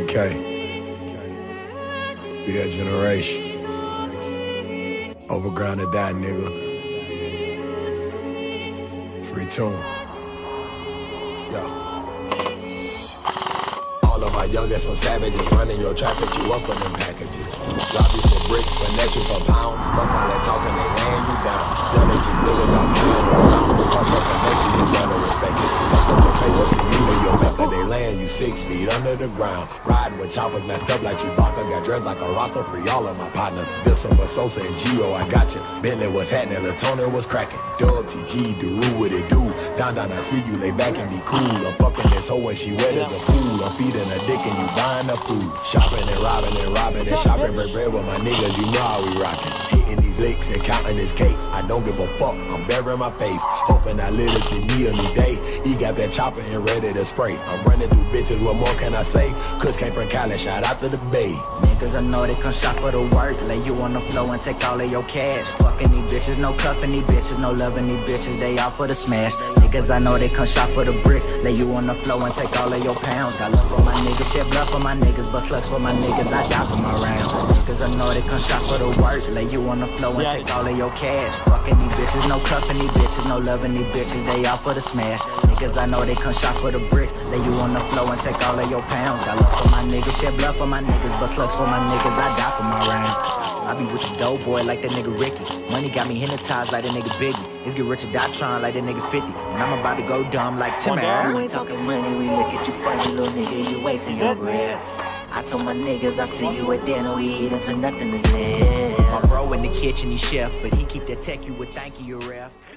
BK. Be that generation. Overground to die, nigga. Free tune. Yo. All of my youngest, some savages running your trap, that you up on them packages. Rob you for bricks, finesse you for pounds. Fuck all that talking, they laying you down. Young bitches niggas about playing around. All talking naked, you better respect it. Fuck up the paper, see you to your mecca. They laying you 6 feet under the ground. Riding with choppers messed up like Chewbacca. Got dressed like a roster, free all of my partners. This one for Sosa and Gio, I got you. Bentley was happening, Latona was cracking. Dub, TG, Daru, what it do? Down, I see you, lay back and be cool. I'm fucking this hoe when she wet as a pool. I'm feeding her dick and you buying her food. Shopping and robbing and shopping bread with my niggas, you know how we rockin'. Hitting these licks and counting this cake. I don't give a fuck, I'm burying my face. Hoping I live to see me a new day. He got that chopper and ready to spray. I'm running through bitches, what more can I say? Kush came from Cali, shout out to the Bay. Niggas I know they come shop for the work. Lay you on the floor and take all of your cash. Fucking these bitches, no cuffing these bitches, no loving these bitches, they all for the smash. Niggas I know they come shop for the bricks. Lay you on the floor and take all of your pounds. Got love for my niggas, shed blood for my niggas, but slugs for my niggas, I die for my rounds. Niggas I know they come shop for the work. Lay you on the floor and take all of your cash. Fucking these bitches, no cuffing these bitches, no loving these bitches, they all for the smash. Niggas I know they come shop for the bricks. Lay you on the floor and take all of your pounds. Got love for my niggas, shed blood for my niggas, but slugs for my niggas, I die for my rounds. I be with the dope boy like that nigga Ricky. Money got me hypnotized like that nigga Biggie. It's get rich or die trying like that nigga 50. And I'm about to go dumb like Timmy. You ain't talking money, we look at you funny, little nigga, you wasting your breath. I told my niggas I see you at dinner, we eat until nothing is left. My bro in the kitchen, he chef, but he keep that tech, you would thank you, ref.